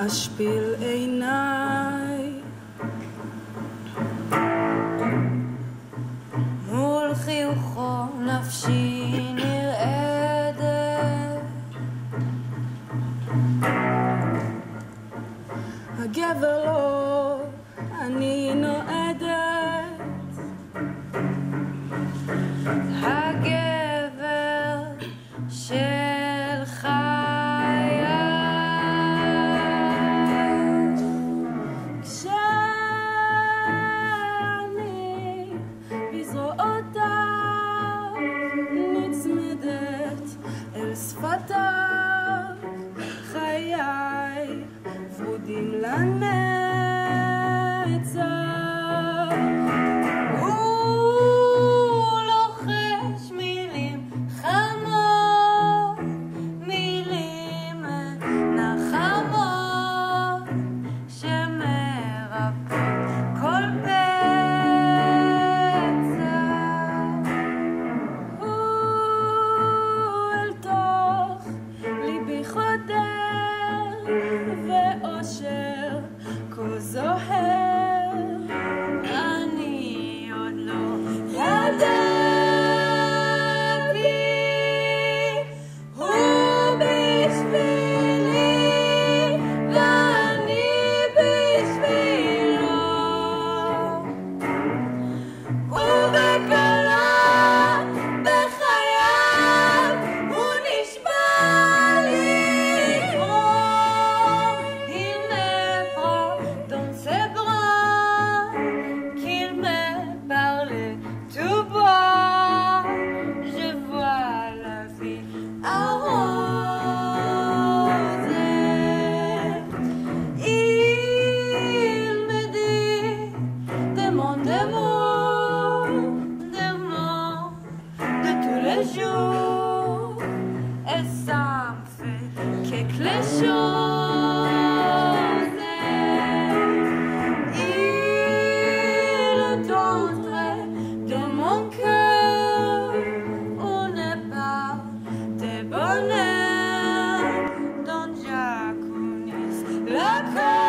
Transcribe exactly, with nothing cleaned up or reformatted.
משפיל עיניי מול חיוכו נפשי נרעדת, הגבר לא, אני נועדת, הגבר של חיי. כשאני בזרועותיו נצמדת אל שפתיו, חיי ורודים לנצח. הוא לוחש מילים חמות, מילים נחמות שמרפאות כל פצע. הוא אל תוך ליבי חודר ואושר כה זוהר, אני עוד לא ידעתי, הוא בשבילי ואני בשבילו, ובקלה בחייו הוא נשבע לי. Il me prend dans ses bras, qu'il me parle tout bas, je vois la vie arrosée. Il me dit des mots, des mots, des mots de tous les jours, et ça me fait quelque chose. Il est entré dans mon cœur, on n'est pas des bonheurs dont Dieu connaisse la cause.